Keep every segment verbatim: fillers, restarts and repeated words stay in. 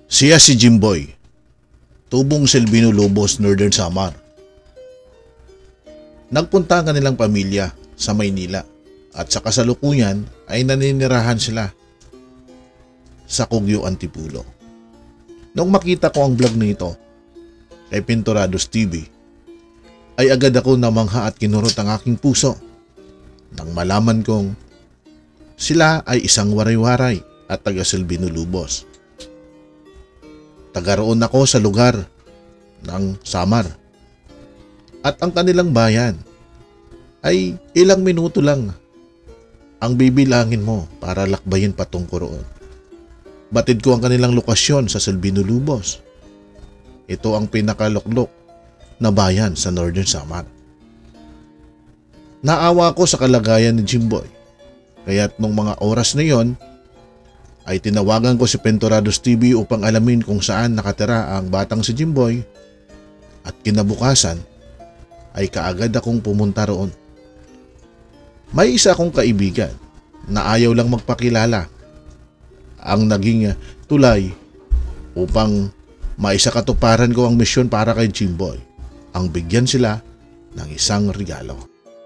Siya si Jimboy, tubong Silvino Lobos, Northern Samar. Nagpunta ang kanilang pamilya sa Maynila at sa kasalukuyan ay naninirahan sila sa Cugyo, Antipulo. Nung makita ko ang vlog nito kay Pintorados T V, ay agad ako namangha at kinurot ang aking puso nang malaman kong sila ay isang waray-waray at taga Silvino Lobos. Taga roon ako sa lugar ng Samar. At ang kanilang bayan ay ilang minuto lang ang bibilangin mo para lakbayin patungko roon. Batid ko ang kanilang lokasyon sa Silvino Lobos. Ito ang pinakaluklok na bayan sa Northern Samar. Naawa ko sa kalagayan ni Jimboy, kaya't nung mga oras na yon ay tinawagan ko si Pintorados T V upang alamin kung saan nakatira ang batang si Jimboy, at kinabukasan ay kaagad akong pumunta roon. May isa akong kaibigan na ayaw lang magpakilala ang naging tulay upang maisakatuparan ko ang misyon para kay Jimboy, ang bigyan sila ng isang regalo.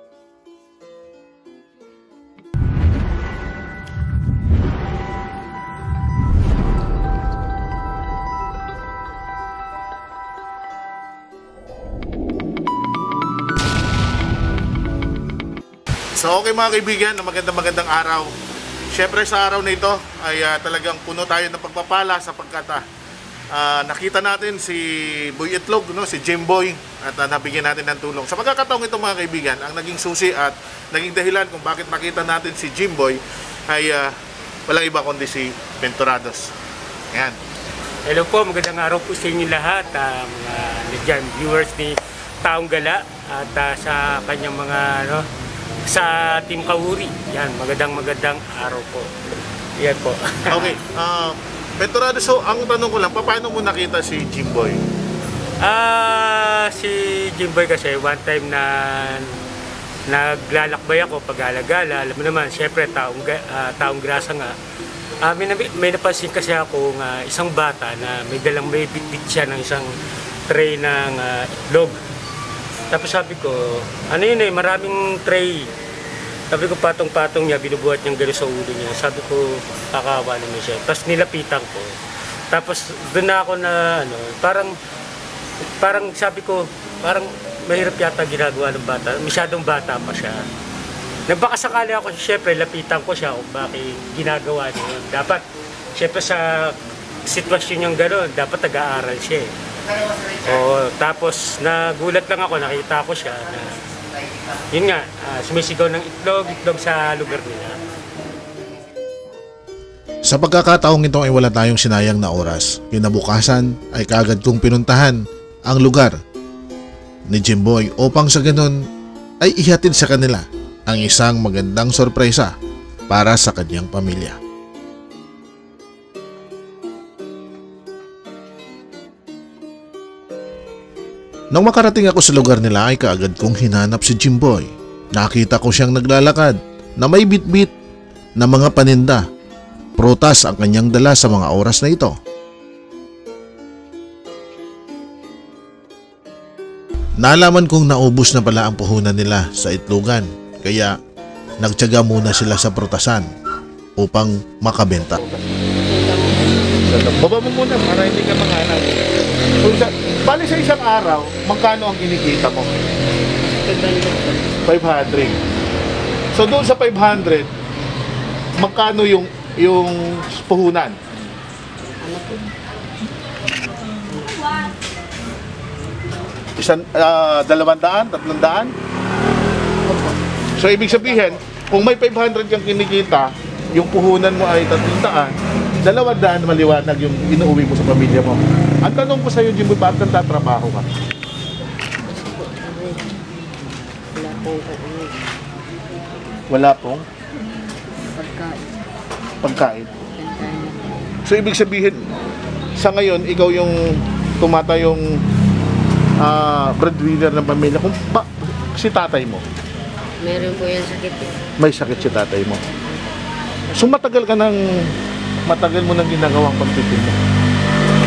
So okay mga kaibigan, magandang magandang araw. Siyempre sa araw na ito ay uh, talagang puno tayo ng pagpapala sapagkat uh, nakita natin si Boy Itlog, no? Si Jimboy, at uh, nabigyan natin ng tulong. Sa pagkakataong ito mga kaibigan, ang naging susi at naging dahilan kung bakit makita natin si Jimboy ay uh, walang iba kundi si Pintorados. Ayan. Hello po, magandang araw po sa inyo lahat, uh, mga uh, viewers ni Taong Gala at uh, sa kanyang mga ano, sa Team Kahuri. Yan, magandang magandang araw po. Yan po. Okay. Uh, Pintorados, so ang tanong ko lang, paano mo nakita si Jimboy? Ah, uh, si Jimboy kasi one time na naglalakbay ako pag-alagala. Alam mo naman, syempre taong, uh, taong grasa nga. Uh, may, may napansin kasi ako ng uh, isang bata na may dalang may bitbit siya ng isang tray ng uh, itlog. Tapos sabi ko, ano yun eh, maraming tray. Sabi ko, patong-patong niya, binubuhat niyang gano'n sa ulo niya. Sabi ko, kakawa naman siya. Tapos nilapitan ko. Tapos doon na ako na, ano, parang, parang sabi ko, parang mahirap yata ginagawa ng bata. Masyadong bata pa siya. Nagbaka sakali ako, syempre, lapitan ko siya kung bakit ginagawa niya. Dapat, syempre sa sitwasyon niyang gano'n, dapat nag-aaral siya eh. Oh, tapos nagulat lang ako, nakita ko siya na yun nga, uh, sumisigaw ng itlog, itlog sa lugar nila. Sa pagkakataong ito ay wala tayong sinayang na oras. Kinabukasan ay kaagad kong pinuntahan ang lugar ni Jimboy upang sa ganun ay ihatid sa kanila ang isang magandang sorpresa para sa kanyang pamilya. Nang makarating ako sa lugar nila ay kaagad kong hinanap si Jimboy. Nakita ko siyang naglalakad na may bitbit na mga paninda. Prutas ang kanyang dala sa mga oras na ito. Nalaman kong naubos na pala ang puhunan nila sa itlogan, kaya nagtiyaga muna sila sa prutasan upang makabenta. Baba mo muna para hindi ka manghanap. Bali sa isang araw, magkano ang kinikita mo? five hundred. So doon sa five hundred, magkano yung yung puhunan? Isang, uh, dalawang daan, tatlong daan? So ibig sabihin, kung may five hundred kang kinikita, yung puhunan mo ay tatlong daan, dalawang daan maliwanag yung inuuwi mo sa pamilya mo. Ang tanong ko sa iyo, Jimboy, bakit nagtatrabaho ka? Wala pong Wala pong pagkain. Pagkain. So ibig sabihin, sa ngayon, ikaw yung tumatayong uh, breadwinner ng pamilya. Kung ba, si tatay mo? Meron po yan sakit eh. May sakit si tatay mo. So matagal ka nang, matagal mo nang ginagawang pagtitinda.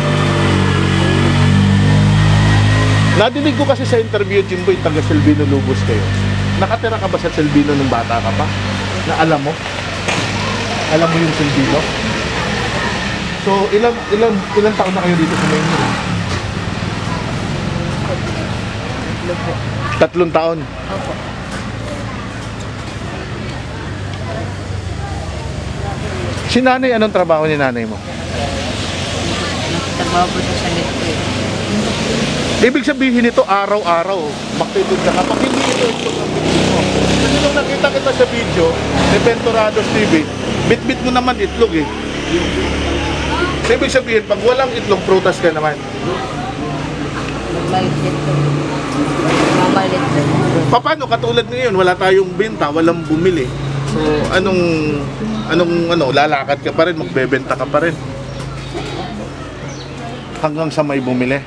Nadinig ko kasi sa interview, Jimboy, taga Silvino Lubos kayo. Nakatira ka ba sa Silvino nung bata ka pa? Na alam mo? Alam mo yung Silvino? So, ilang ilang ilang taon na kayo dito sa Maynila? Tatlong taon. Opo. Si nanay, anong trabaho ni nanay mo? Nagtatrabaho po sa salit ko eh. Ibig sabihin nito, araw-araw, magtitinda ka. Pag hindi ito, ito ang video mo. Kasi nung nakita kita sa video, ni Ventorados T V, bit-bit mo naman itlog eh. So, ibig sabihin, pag walang itlog, prutas ka naman. Magmalit ko. Mamalit ko. Paano katulad ngayon, wala tayong benta, walang bumili. So, anong, anong, ano, lalakad ka pa rin, magbebenta ka pa rin. Hanggang sa may bumili.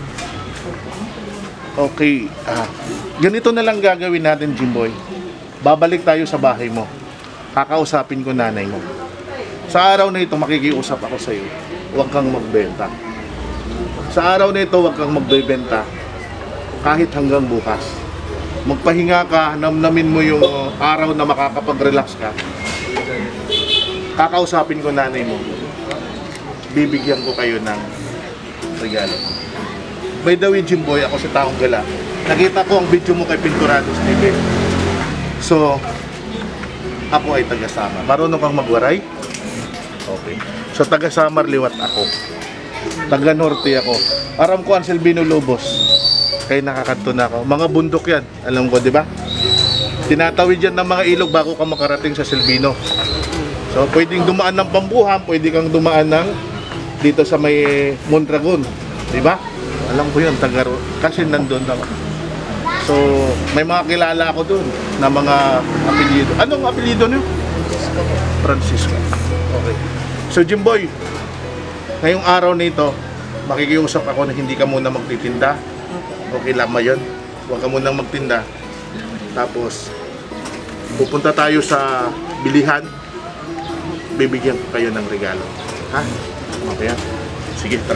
Okay, ah, ganito na lang gagawin natin, Jimboy. Babalik tayo sa bahay mo. Kakausapin ko nanay mo. Sa araw na ito, makikiusap ako sa iyo. Huwag kang magbenta. Sa araw na ito, huwag kang magbebenta. Kahit hanggang bukas. Magpahinga ka, namnamin mo yung araw na makakapag-relax ka. Kakausapin ko nanay mo. Bibigyan ko kayo ng regalo. By the way, Jimboy, ako sa Taong Gala. Nakita ko ang video mo kay Ventorados T V. So, ako ay taga-Samar. Marunong kang magwaray? Okay. So, taga-Samar liwat ako. Taga-Norte ako. Aram ko ang Silvino Lobos. Kaya nakakanto na ako. Mga bundok yan. Alam ko, di ba? Tinatawid yan ng mga ilog bago ka makarating sa Silvino. So, pwedeng dumaan ng Pambuhang, pwede kang dumaan ng dito sa may Mondragon. Di ba? Alam ko yun, taga kasi nandun ako. So, may mga kilala ako doon na mga apelyido. Anong apelyido niyo? Francisco. Okay. So, Jimboy, ngayong araw na ito, makikiusap ako na hindi ka muna magtitinda. Okay lang ba yun? Huwag ka muna magtinda. Tapos, pupunta tayo sa bilihan. Bibigyan ko kayo ng regalo. Ha? Okay yan? Sige, tara.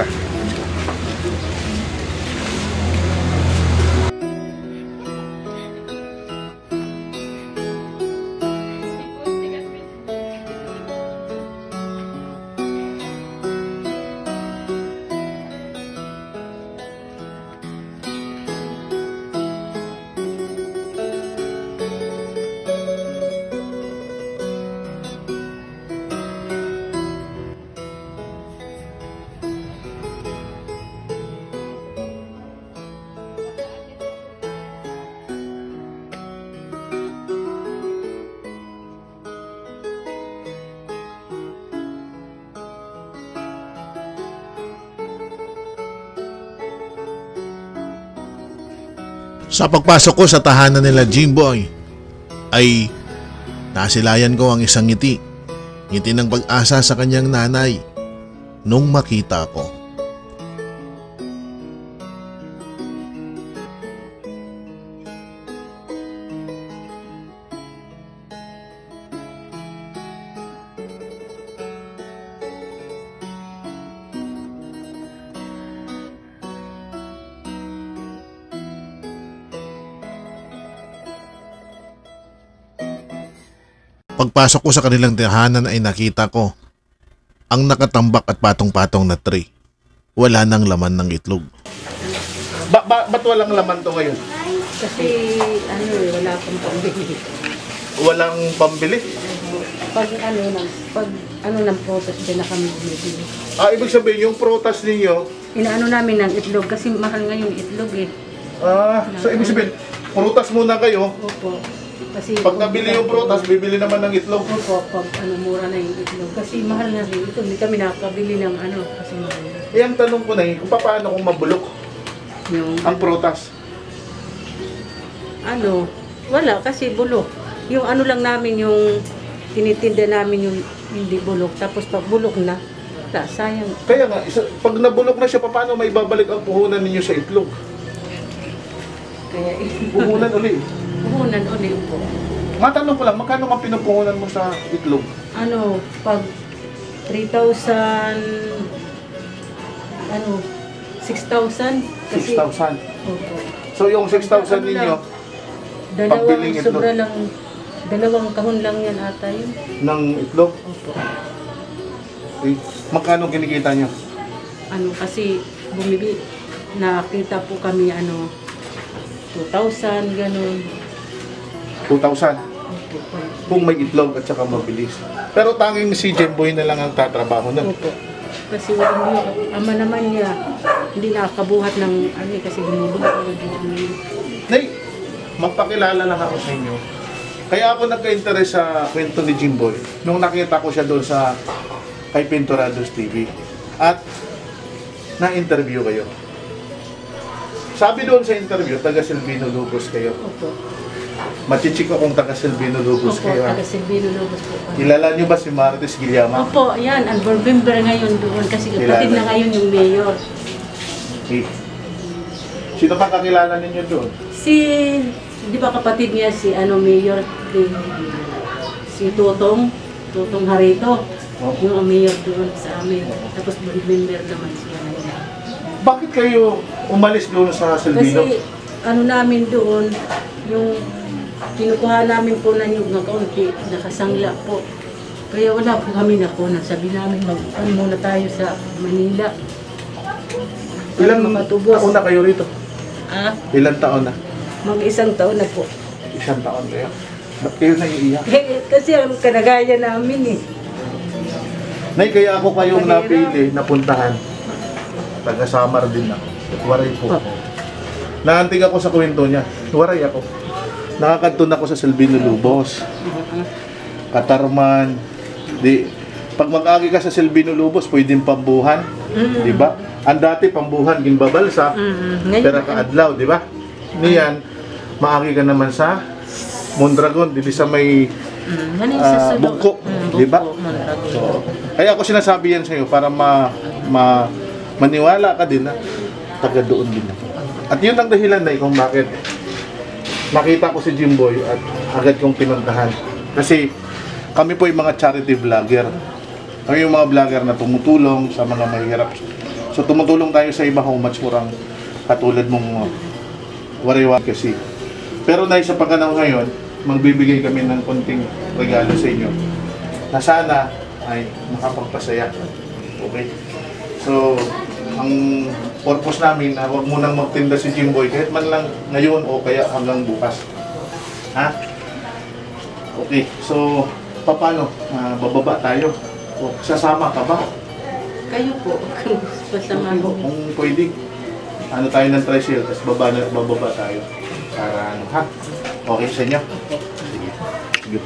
Sa pagpasok ko sa tahanan nila Jimboy ay nasilayan ko ang isang ngiti. Ngiti ng pag-asa sa kanyang nanay nung makita ko. Pagpasok ko sa kanilang tahanan ay nakita ko ang nakatambak at patong-patong na tray. Wala nang laman ng itlog. Ba, ba, ba't walang laman to ngayon? Kasi ano eh, wala akong pambili. Walang pambili? Pag ano ng, pag ano ng prutas din na kami bumibili. Ah, ibig sabihin, yung prutas ninyo, Inaano namin ng itlog kasi mahal nga yung itlog eh. ah, so ibig sabihin, prutas muna kayo. Opo. Kasi Pag nabili yung prutas, bibili naman ng itlog. Opo, pag ano, mura na yung itlog. Kasi mahal na rin ito. Hindi kami nakakabili ng ano, kasi mahal na. Eh, ang tanong ko na yun, kung paano kung mabulok Yung ang prutas? ano, wala kasi bulok. Yung ano lang namin, yung tinitinda namin yung hindi bulok. Tapos pag bulok na, wala, sayang. Kaya nga, isa, pag nabulok na siya, paano may babalik ang puhunan ninyo sa itlog? Kaya Puhunan uli. puhunan ulit po. Matanong ko lang, magkano ang pinupuhunan mo sa itlog? Ano, pag three thousand, ano, six thousand. six thousand. Opo. So yung six thousand ninyo, Dalawang pambiling itlog. sobra lang, dalawang kahon lang yan ata yun. ng itlog, Opo. eh, magkano kinikita nyo? Ano kasi bumili, nakita po kami ano, two thousand, ganun. two thousand. Opo. Kung may itlog at saka mabilis. Pero tanging si Jemboy na lang ang tatrabaho nun. Opo. Kasi wala niya, ama naman niya, hindi nakakabuhat ng ano eh, kasi binibili ko rin. Nay, magpakilala lang ako sa inyo. Kaya ako nagka-interest sa kwento ni Jimboy nung nakita ko siya doon sa kay Pintorados T V. At na-interview kayo. Sabi doon sa interview, taga Silvino Lubos kayo. Opo. Machichik ko kung taga Silvino Lubos Opo, kayo. ha? taga Silvino Lobos po. Kilala niyo ba si Marites Guillama? Opo, yan, ang board member ngayon doon kasi Kilala. kapatid na ngayon yung mayor. Eh, sino pa kakilala ninyo doon? Si, di ba kapatid niya si ano mayor, di, si Tutong, Tutong Harito, yung mayor doon sa amin. Tapos board member naman siya ngayon. Bakit kayo umalis doon sa Silvino? Kasi ano namin doon, yung kinukuha namin po na yung kaunti, nakasangla po. Kaya wala po kami nakunan. Sabi namin, mag-ano muna tayo sa Manila. Ilang makatubos. taon na kayo rito? Ah, Ilang taon na? mag-isang taon na po. Isang taon kayo? Ba't kayo naiiyak? Eh, kasi ang kanagaya namin eh. Nay, kaya ako kayong Mahirap. napili, napuntahan. Taga-Samar din ako. Waray po. Oh. Naantig ako sa kwento niya. Waray ako. Nakakantun ako sa Silvino Lubos. Katarman. Di, pag mag-agi ka sa Silvino Lubos, pwedeng pambuhan. Mm. Di ba? Ang dati pambuhan, ginbabalsa. Mm, ngayon, Pera kaadlaw, di ba? Niyan, maagi ka naman sa Mondragon, di sa may mm, yan yung ah, sa Salo- bungko, Mm, di ba? bungko, Mondragon. So, kaya ako sinasabi yan sa iyo para ma, ma maniwala ka din na taga doon din ako. At yun ang dahilan na kung bakit nakita ko si Jimboy at agad kong pinuntahan. Kasi kami po yung mga charity vlogger. Kami yung mga vlogger na tumutulong sa mga mahirap. So tumutulong tayo sa iba how much murang katulad mong uh, wariwa kasi. Pero dahil sa pagkanaw ngayon, magbibigay kami ng konting regalo sa inyo na sana ay makapagpasaya. Okay? So, ang purpose namin na huwag munang magtinda si Jimboy kahit man lang ngayon o kaya hanggang bukas. Ha? Okay, so paano? Uh, bababa tayo? O, sasama ka ba? Kayo po, pasama po. Kung pwede, ano tayo ng tricycle, tapos baba na, bababa tayo. Para ano, ha? Okay sa inyo? Sige. Sige.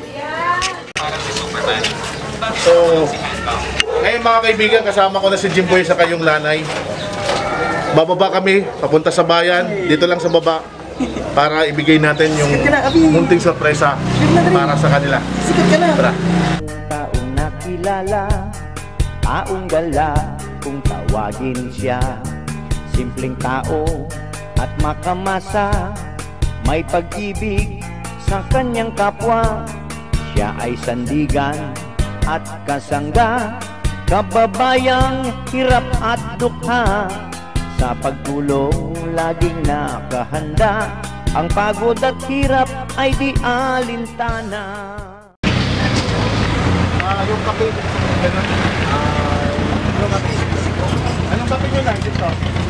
So, ngayon mga kaibigan, kasama ko na si Jimboy sa kayong lanay. Bababa kami, papunta sa bayan, dito lang sa baba, para ibigay natin yung munting sorpresa para sa kanila. Tara. Taong nakilala, taong gala, kung tawagin siya. Simpleng tao at makamasa, may pag-ibig sa kanyang kapwa. Siya ay sandigan at kasangga, kababayang hirap at dukha. Sa pagtulong laging nakahanda, ang pagod at hirap ay di alintana. Ah, yung kape, ganun. Ah, yung kape. Anong kape nyo lang dito?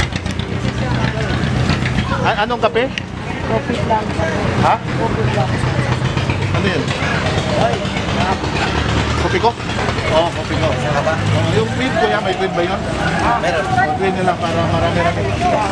A- anong kape? Coffee lang. Ha? Coffee lang. Ano yun? Kopi ko? Oo, oh, kopi ko. Oh, yung tweet ko yan, may tweet ba yun? Meron. Oh, tweet nyo lang para marami-rami.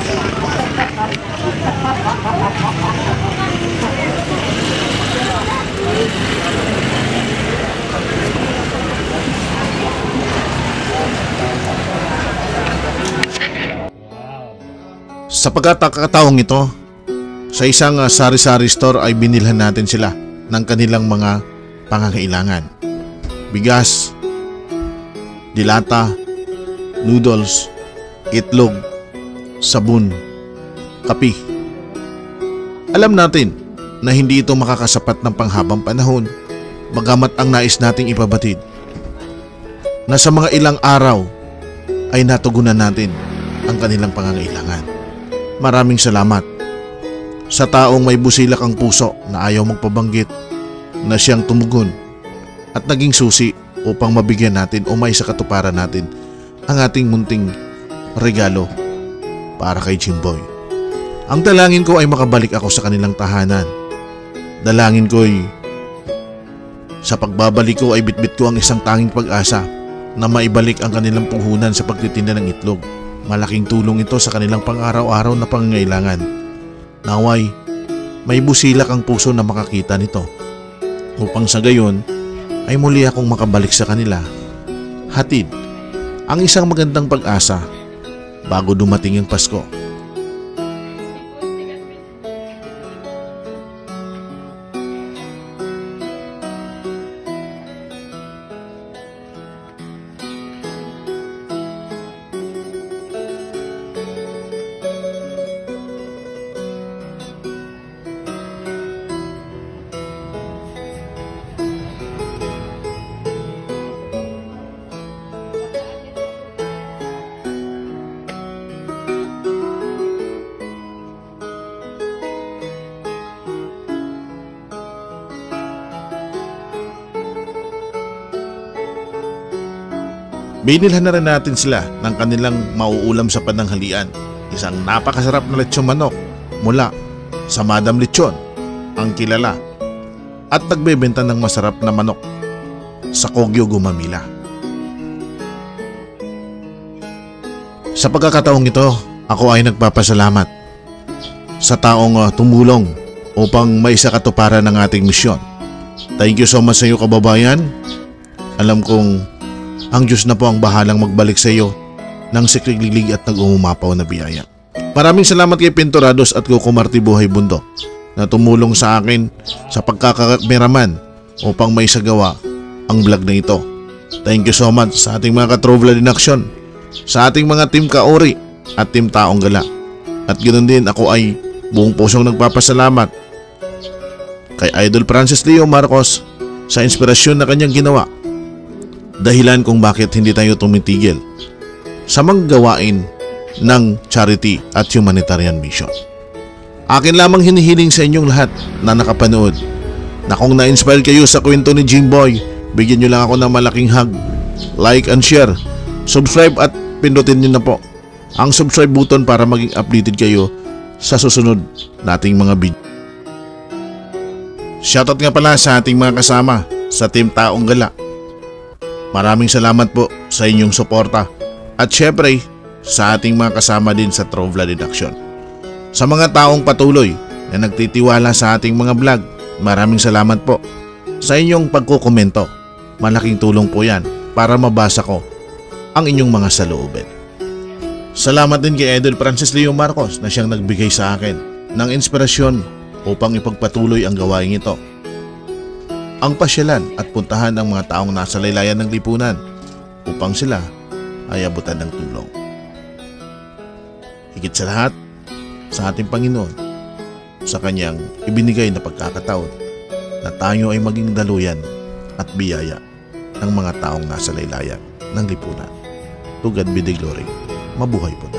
Sa pagkakataong ito, sa isang uh, sari-sari store ay binilhan natin sila ng kanilang mga pangangailangan. Bigas, dilata, noodles, itlog, sabon, kape. Alam natin na hindi ito makakasapat ng panghabang panahon, bagamat ang nais nating ipabatid na sa mga ilang araw ay natugunan natin ang kanilang pangangailangan. maraming salamat sa taong may busilak ang puso na ayaw magpabanggit na siyang tumugon at naging susi upang mabigyan natin o may sa katuparan natin ang ating munting regalo para kay Jimboy. Ang dalangin ko ay makabalik ako sa kanilang tahanan. Dalangin ko ay sa pagbabalik ko ay bitbit ko ang isang tanging pag-asa na maibalik ang kanilang puhunan sa pagtitinda ng itlog. Malaking tulong ito sa kanilang pang-araw-araw na pangangailangan. Naway, may busilak ang puso na makakita nito upang sa gayon ay muli akong makabalik sa kanila. Hatid ang isang magandang pag-asa bago dumating ang Pasko. Binilhan na rin natin sila ng kanilang mauulam sa pananghalian. Isang napakasarap na lechon manok mula sa Madam Lechon, ang kilala at nagbebenta ng masarap na manok sa Kogyo, Gumamila. Sa pagkakataong ito, ako ay nagpapasalamat sa taong uh, tumulong upang may sa katuparan ng ating misyon. Thank you so much sa iyo, kababayan. Alam kong ang Diyos na po ang bahalang magbalik sa iyo ng siklig-liglig at nag-umumapaw na biyaya. Maraming salamat kay Pintorados at Coco Marti Buhay Bundok na tumulong sa akin sa pagkakakameraman upang may sagawa ang vlog na ito. Thank you so much sa ating mga Katrovla in Action, sa ating mga Team Kaori at Team Taong Gala. At ganoon din ako ay buong pusong nagpapasalamat kay Idol Francis Leo Marcos sa inspirasyon na kanyang ginawa. Dahilan kung bakit hindi tayo tumitigil sa mga gawain ng charity at humanitarian mission. Akin lamang hinihiling sa inyong lahat na nakapanood na kung na-inspire kayo sa kwento ni Jimboy, bigyan nyo lang ako ng malaking hug, like and share, subscribe at pindutin nyo na po ang subscribe button para maging updated kayo sa susunod nating mga video. Shoutout nga pala sa ating mga kasama sa Team Taong Gala. Maraming salamat po sa inyong suporta at syempre sa ating mga kasama din sa Trovla in Action. Sa mga taong patuloy na nagtitiwala sa ating mga vlog, maraming salamat po sa inyong pagkukomento. Malaking tulong po yan para mabasa ko ang inyong mga saloobin. Salamat din kay Idol Francis Leo Marcos na siyang nagbigay sa akin ng inspirasyon upang ipagpatuloy ang gawain ito. Ang pasyalan at puntahan ng mga taong nasa laylayan ng lipunan upang sila ay abutan ng tulong. Higit sa lahat, sa ating Panginoon, sa kanyang ibinigay na pagkakataon na tayo ay maging daluyan at biyaya ng mga taong nasa laylayan ng lipunan. To God be the glory. Mabuhay po.